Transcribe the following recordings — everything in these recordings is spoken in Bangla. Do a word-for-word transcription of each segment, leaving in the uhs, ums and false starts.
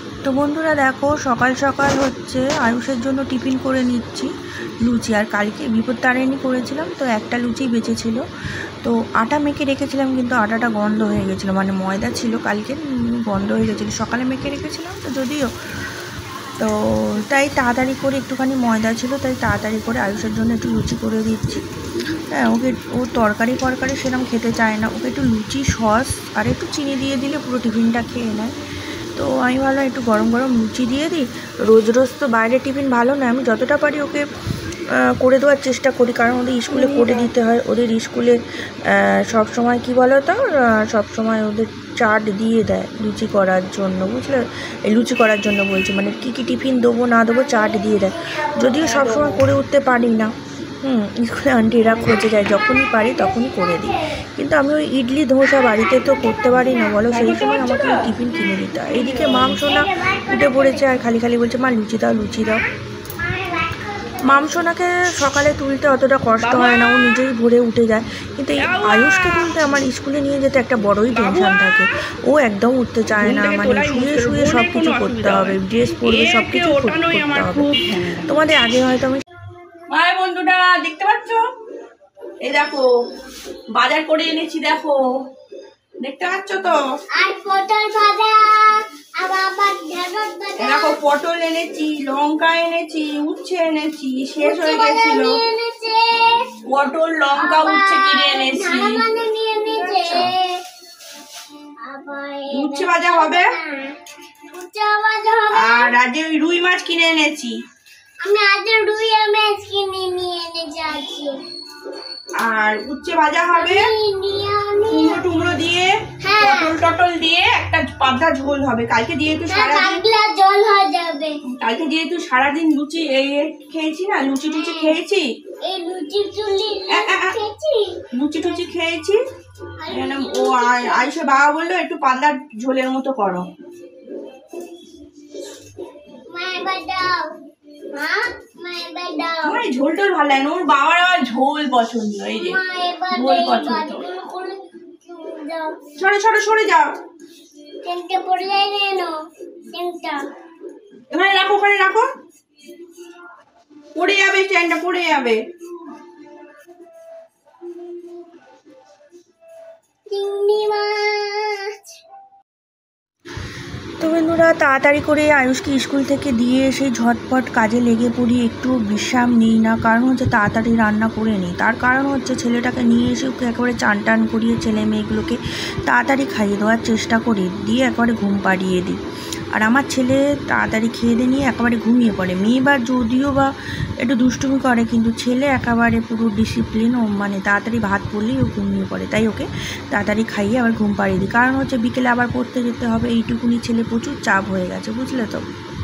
তো বন্ধুরা দেখো, সকাল সকাল হচ্ছে আয়ুষের জন্য টিফিন করে নিচ্ছি লুচি। আর কালকে বিপদ তারিণী করেছিলাম, তো একটা লুচি বেঁচেছিল, তো আটা মেখে রেখেছিলাম, কিন্তু আটাটা গন্ধ হয়ে গেছিলো, মানে ময়দা ছিল কালকে, গন্ধ হয়ে গেছিলো। সকালে মেখে রেখেছিলাম তো যদিও, তো তাই তাড়াতাড়ি করে, একটুখানি ময়দা ছিল তাই তাড়াতাড়ি করে আয়ুষের জন্য একটু লুচি করে দিচ্ছি। হ্যাঁ, ওকে ও তরকারি ফরকারি সেরকম খেতে চায় না, ওকে একটু লুচি, সস আর একটু চিনি দিয়ে দিলে পুরো টিফিনটা খেয়ে নেয়। তো আমি ভাবলাম একটু গরম গরম লুচি দিয়ে দিই। রোজ রোজ তো বাইরে টিফিন ভালো না, আমি যতটা পারি ওকে করে দেওয়ার চেষ্টা করি, কারণ ওদের স্কুলে করে দিতে হয়। ওদের স্কুলে সব সময় কি বলো তো, সব সময় ওদের চাট দিয়ে দেয় লুচি করার জন্য, বুঝলে? এই লুচি করার জন্য বলছি, মানে কী কী টিফিন দেবো না দেবো চাট দিয়ে দেয়। যদিও সব সময় করে উঠতে পারি না, হুম স্কুলে আন্টিরা খোঁজে যায়, যখনই পারি তখনই করে দিই। কিন্তু আমি ওই ইডলি ধোসা বাড়িতে তো করতে পারি না বলো, সেই সময় আমাকে ওই টিফিন কিনে দিতে হয়। এইদিকে মামসোনা উঠে পড়েছে আর খালি খালি বলছে মা লুচি দাও লুচি দাও। মামসোনাকে সকালে তুলতে অতটা কষ্ট হয় না, ও নিজেই ভোরে উঠে যায়, কিন্তু এই আয়ুষকে তুলতে আমার স্কুলে নিয়ে যেতে একটা বড়ই টেনশন থাকে। ও একদম উঠতে চায় না, মানে শুয়ে শুয়ে সব কিছু করতে হবে, ড্রেস পরবে, সব কিছু করতে হবে। তোমাদের আগে হয়তো আমি মায় বন্ধুটা দেখতে পাচ্ছ, এই দেখো বাজার করে এনেছি, দেখো দেখতে পাচ্ছ তো, আর পটল ভাজা, আর আবার ঢেঁড়স ভাজা, দেখো পটল এনেছি, লঙ্কা এনেছি, উচ্ছে এনেছি, শেষ হয়ে গেছিল, পটল লঙ্কা উচ্ছে কিনে এনেছি, উচ্ছে ভাজা হবে, আর আজ ওই রুই মাছ কিনে এনেছি, আমি আজ রুই মাছ কিনে নিয়ে এনেছি আজকে, আর উচ্ছে ভাজা হবে, কুমড়ো টুমড়ো দিয়ে, পটল টটল দিয়ে একটা পাতলা ঝোল হবে। কালকে যেহেতু সারাদিন জল হয়ে যাবে, কালকে যেহেতু সারাদিন লুচি খেয়েছি না, লুচি টুচি খেয়েছি, এই লুচি চুলি খেয়েছি, লুচি টুচি খেয়েছি, ও আয়ুষের বাবা বললো একটু পাতলা ঝোলের মতো করো। আমার এই ঝোল টোল ভালো লাগে না, ওর বাবার আবার ঝোল পছন্দ, এই যে ঝোল পছন্দ। সরে সরে সরে যাও, ওখানে রাখো, ওখানে রাখো, পড়ে যাবে, স্ট্যান্ডটা পড়ে যাবে। তো বন্ধুরা, তাড়াতাড়ি করে আয়ুষকে স্কুল থেকে দিয়ে এসে ঝটপট কাজে লেগে পড়ি, একটু বিশ্রাম নিই না, কারণ হচ্ছে তাড়াতাড়ি রান্না করে নিই। তার কারণ হচ্ছে ছেলেটাকে নিয়ে এসে ওকে একেবারে চান টান করিয়ে ছেলে মেয়েগুলোকে তাড়াতাড়ি খাইয়ে দেওয়ার চেষ্টা করি, দিয়ে একেবারে ঘুম পাড়িয়ে দিই। আর আমার ছেলে তাড়াতাড়ি খেয়ে দিয়ে নিয়ে একেবারে ঘুমিয়ে পড়ে। মেয়ে বা যদিও বা একটু দুষ্টুমি করে, কিন্তু ছেলে একেবারে পুরো ডিসিপ্লিন, ও মানে তাড়াতাড়ি ভাত পড়লেই ও ঘুমিয়ে পড়ে, তাই ওকে তাড়াতাড়ি খাইয়ে আবার ঘুম পাড়িয়ে দিই। কারণ হচ্ছে বিকেলে আবার পড়তে যেতে হবে, এইটুকুনি ছেলে প্রচুর চাপ হয়ে গেছে, বুঝলে তো?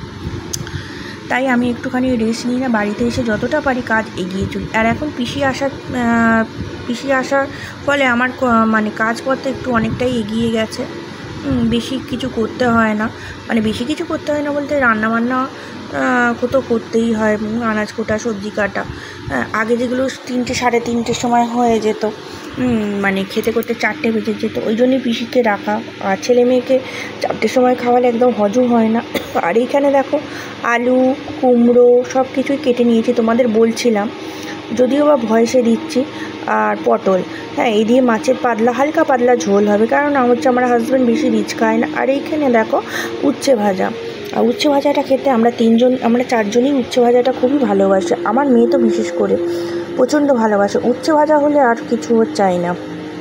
তাই আমি একটুখানি রেস্ট নিই না, বাড়িতে এসে যতটা পারি কাজ এগিয়ে চলি। আর এখন পিসি আসার পিসি আসার ফলে আমার মানে কাজপত্র একটু অনেকটাই এগিয়ে গেছে, বেশি কিছু করতে হয় না, মানে বেশি কিছু করতে হয় না বলতে রান্নাবান্না তো করতেই হয়, আনাজ কোটা, সবজি কাটা। আগে যেগুলো তিনটে সাড়ে তিনটের সময় হয়ে যেত, মানে খেতে করতে চারটে বেজে যেত, ওই জন্যই পিসিকে রাখা। আর ছেলে মেয়েকে চারটের সময় খাওয়ালে একদম হজম হয় না। আর এইখানে দেখো আলু, কুমড়ো সব কিছুই কেটে নিয়েছি, তোমাদের বলছিলাম, যদিও বা ভয়েসে দিচ্ছি। আর পটল, হ্যাঁ এই দিয়ে মাছের পাতলা হালকা পাতলা ঝোল হবে, কারণ হচ্ছে আমার হাজব্যান্ড বেশি রিচ খায় না। আর এইখানে দেখো উচ্ছে ভাজা, আর উচ্ছে ভাজাটা খেতে আমরা তিনজন আমরা চারজনই উচ্ছে ভাজাটা খুবই ভালোবাসি, আমার মেয়ে তো বিশেষ করে প্রচণ্ড ভালোবাসে উচ্ছে ভাজা হলে, আর কিছু চাই না।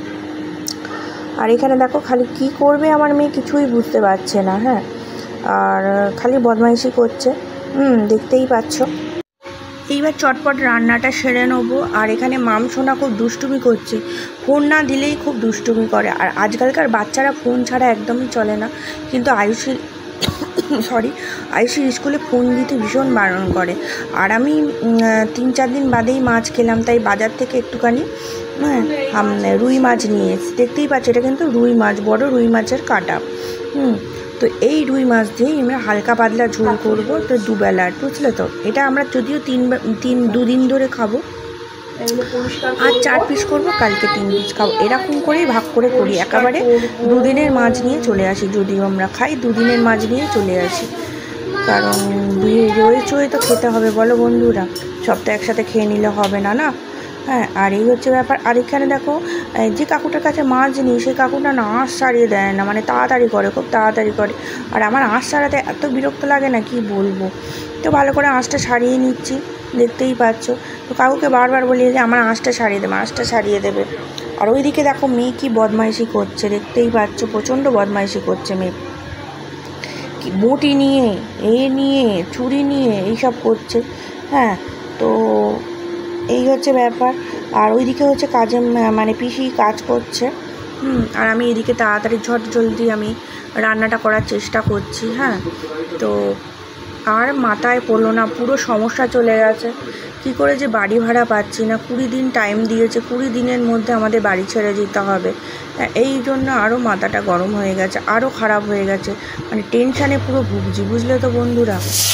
আর এখানে দেখো খালি কি করবে আমার মেয়ে কিছুই বুঝতে পারছে না, হ্যাঁ, আর খালি বদমাইশি করছে, হুম দেখতেই পাচ্ছ। এইবার চটপট রান্নাটা সেরে নেবো। আর এখানে মামসোনা খুব দুষ্টুমি করছে, ফোন না দিলেই খুব দুষ্টুমি করে। আর আজকালকার বাচ্চারা ফোন ছাড়া একদমই চলে না, কিন্তু আয়ুষের সরি আয়ুষের স্কুলে ফোন দিতে ভীষণ বারণ করে। আর আমি তিন চার দিন বাদেই মাছ খেলাম, তাই বাজার থেকে একটুখানি হ্যাঁ রুই মাছ নিয়ে এসেছি, দেখতেই পাচ্ছি এটা কিন্তু রুই মাছ, বড় রুই মাছের কাটা। হুম তো এই রুই মাছ দিয়েই আমরা হালকা পাতলা ঝোল করবো, তো দুবেলার, বুঝলে তো? এটা আমরা যদিও তিন তিন দুদিন ধরে খাবো, এগুলো পরিষ্কার আর চার পিস করবো, কালকে তিন পিস খাবো, এরকম করেই ভাগ করে করি। একেবারে দুদিনের মাছ নিয়ে চলে আসি, যদিও আমরা খাই দুদিনের মাছ নিয়ে চলে আসি, কারণ রয়ে চয়ে তো খেতে হবে বলো বন্ধুরা, সব তো একসাথে খেয়ে নিলে হবে না না। হ্যাঁ, আর এই হচ্ছে ব্যাপার। আর এখানে দেখো যে কাকুটার কাছে মাছ নিই, সেই কাকুটা না আঁশ সারিয়ে দেয় না, মানে তাড়াতাড়ি করে, খুব তাড়াতাড়ি করে। আর আমার আঁশ সারাতে এত বিরক্ত লাগে না কি বলবো। তো ভালো করে আঁশটা সারিয়ে নিচ্ছি, দেখতেই পাচ্ছ। তো কাকুকে বারবার বলি যে আমার আঁশটা সারিয়ে দেবে, আঁশটা সারিয়ে দেবে। আর ওইদিকে দেখো মেয়ে কি বদমাইশি করছে, দেখতেই পাচ্ছ, প্রচণ্ড বদমাইশি করছে মেয়ে। কি বটি নিয়ে, এ নিয়ে, ছুরি নিয়ে এইসব করছে। হ্যাঁ, তো এই হচ্ছে ব্যাপার। আর ওইদিকে হচ্ছে কাজে মানে পিসি কাজ করছে। হুম, আর আমি এদিকে তাড়াতাড়ি ঝট জলদি আমি রান্নাটা করার চেষ্টা করছি। হ্যাঁ, তো আর মাথায় পড়লো না, পুরো সমস্যা চলে গেছে। কী করে যে বাড়ি ভাড়া পাচ্ছি না, কুড়ি দিন টাইম দিয়েছে, কুড়ি দিনের মধ্যে আমাদের বাড়ি ছেড়ে যেতে হবে। এই জন্য আরও মাথাটা গরম হয়ে গেছে, আরও খারাপ হয়ে গেছে, মানে টেনশানে পুরো ভুগছি, বুঝলে তো বন্ধুরা।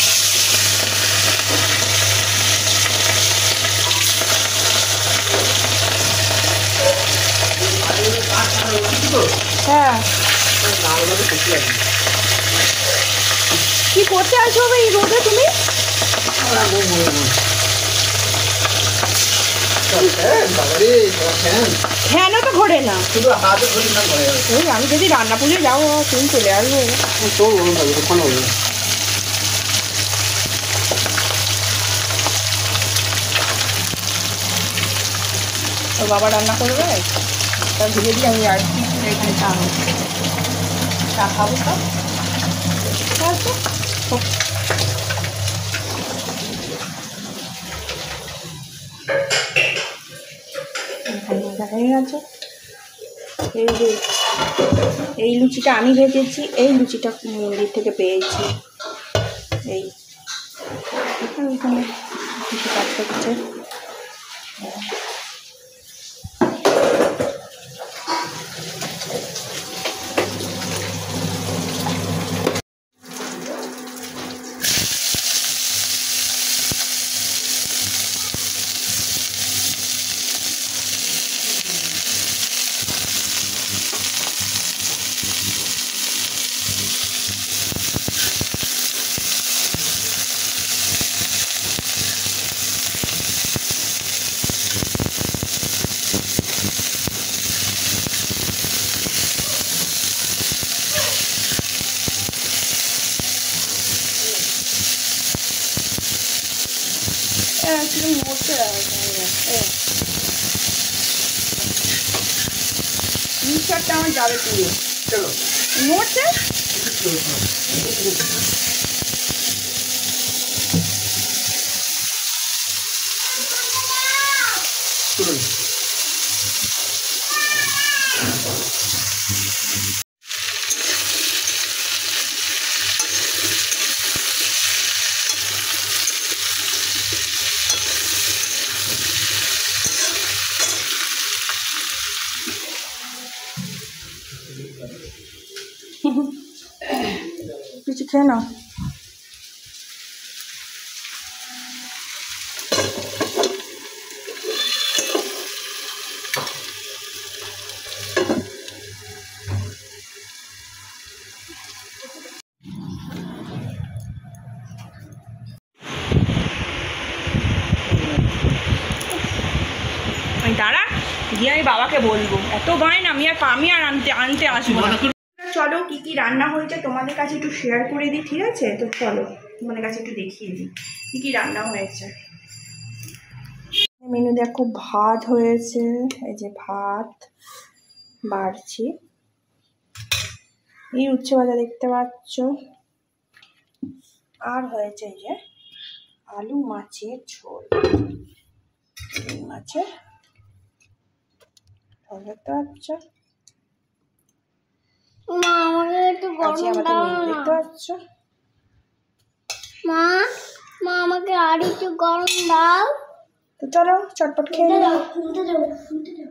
হ্যাঁ, কি করতে আসো এই রোদে তুমি? ফ্যানও তো ঘোরে না, আমি যদি রান্না পুজো যাবো তুমি চলে আসবো। ওর বাবা রান্না করবে, তা ধীরে ধীরে আমি আর কি এখানে চা চা খাবো। সব হয়ে গেছে। এই যে এই লুচিটা আমি ভেজেছি, এই লুচিটা মন্দির থেকে পেয়েছি। এই এখানে এখানে কিছু কাজ করছে। মিক্সারটা আমার যাবে পুরো, চলো নড়ছে। কিছু খেয়ে নাও। দাঁড়া গিয়ে আমি বাবাকে বলবো, এত বায়না, আমি আর আমি আর আনতে আনতে আসবো না। চলো কি কি রান্না হয়েছে তোমাদের কাছে একটু শেয়ার করে দিই, ঠিক আছে? তো চলো তোমাদের কাছে একটু দেখিয়ে দিই কি কি রান্না হয়েছে। মেনু দেখো, ভাত হয়েছে, এই যে ভাত বাড়ছি, এই উচ্ছে ভাজা দেখতে পাচ্ছ, আর হয়েছে এই যে আলু মাছের ঝোল, এই মাছের ঝোল দেখতে পাচ্ছ। মা আমাকে একটু গরম দাও না। দেখতে পাচ্ছ মা, মা আমাকে আর একটু গরম দাও। তো চলো চটপট খেয়ে নাও। শুনতে দাও, শুনতে দাও।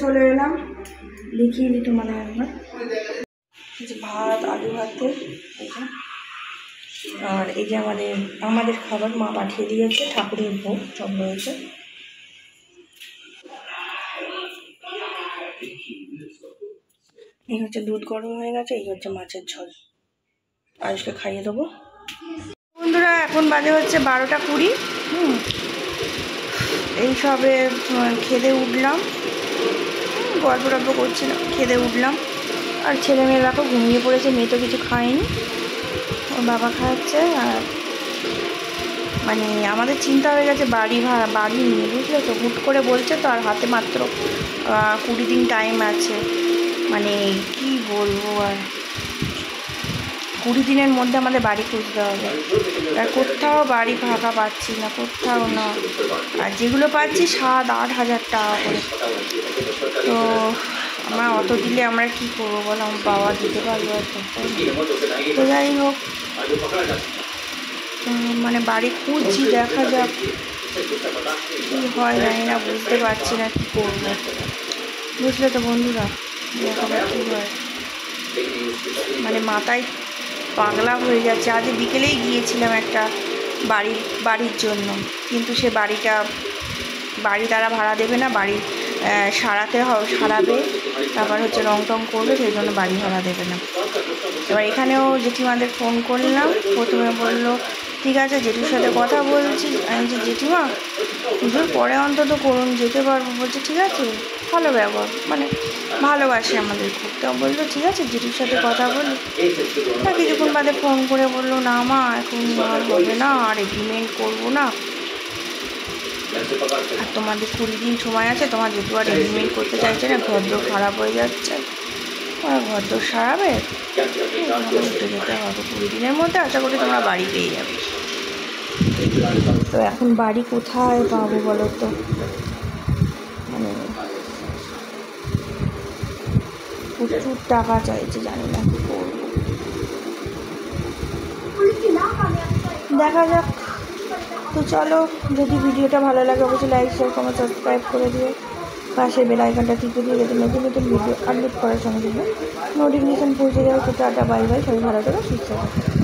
চলে এলাম, দেখিয়ে দিই তোমাদের একবার। এই যে ভাত, আলু ভাতে, এই যে, আর এই যে আমাদের আমাদের খাবার মা পাঠিয়ে দিয়েছে, ঠাকুরের ভোগ সব রয়েছে। এই হচ্ছে দুধ গরম হয়ে গেছে, এই হচ্ছে মাছের ঝোল, আয়ুষকে খাইয়ে দেবো। বন্ধুরা এখন বাজে হচ্ছে বারোটা কুড়ি। হুম এই সবে খেদে উঠলাম, গল্প টল্প করছিলাম, খেদে উঠলাম। আর ছেলেমেয়েরা তো ঘুমিয়ে পড়েছে, মেয়ে তো কিছু খায়নি, ওর বাবা খাচ্ছে। আর মানে আমাদের চিন্তা হয়ে গেছে বাড়ি ভাড়া বাড়ি নিয়ে, বুঝলে তো, হুট করে বলছে তো, আর হাতে মাত্র কুড়ি দিন টাইম আছে। মানে কি বলবো, আর কুড়ি দিনের মধ্যে আমাদের বাড়ি খুঁজতে হবে। আর কোথাও বাড়ি ফাঁকা পাচ্ছি না, কোথাও না। আর যেগুলো পাচ্ছি সাত আট হাজার টাকা করে। তো আমরা অত দিলে আমরা কি করবো বলো, আমার বাবা দিতে পারবো এত? তো যাই হোক, মানে বাড়ি খুঁজছি, দেখা যাক কী হয়, জানি না, বুঝতে পারছি না কী করবো, বুঝলে তো বন্ধুরা, দেখা যাক কী হয়। মানে মাথায় পাগলা হয়ে যাচ্ছে। আজ বিকেলেই গিয়েছিলাম একটা বাড়ির বাড়ির জন্য, কিন্তু সে বাড়িটা বাড়ি তারা ভাড়া দেবে না, বাড়ি সারাতে সারাবে, তারপর হচ্ছে রং টং করবে, সেই জন্য বাড়ি ভাড়া দেবে না। এবার এখানেও জেঠিমাদের ফোন করলাম, প্রথমে বললো ঠিক আছে জেঠুর সাথে কথা বলছি। আমি যে জেঠিমা পুজোর পরে অন্তত করুন, যেতে পারবো। বলছে ঠিক আছে, ভালো ব্যবহার, মানে ভালোবাসে আমাদের খুব। তা বললো ঠিক আছে জেঠুর সাথে কথা বলি। তা কিছুক্ষণ বাদে ফোন করে বললো না মা এখন আর হবে না, আর এগ্রিমেন্ট করবো না, আর তোমাদের কুড়ি দিন সময় আছে, তোমার জেঠু আর এগ্রিমেন্ট করতে চাইছে না, ঘরদোর খারাপ হয়ে যাচ্ছে, তোমার ঘরদোর সারাবে, উঠে যেতে হবে কুড়ি দিনের মধ্যে, আশা করি তোমরা বাড়ি পেয়ে যাবে। তো এখন বাড়ি কোথায় পাবো বলো তো, মানে প্রচুর টাকা চাইছে, জানি না কি করবো, দেখা যাক। তো চলো, যদি ভিডিওটা ভালো লাগে অবশ্যই লাইক শেয়ার কমেন্ট সাবস্ক্রাইব করে দিও, পাশে বেল আইকনটা টিপে দিয়ে যাতে নতুন নতুন ভিডিও আপলোড করার সঙ্গে সঙ্গে নোটিফিকেশান পৌঁছে যাবে। তো টাটা বাই বাই, সবাই ভালো থাকো, সুস্থ থাকো।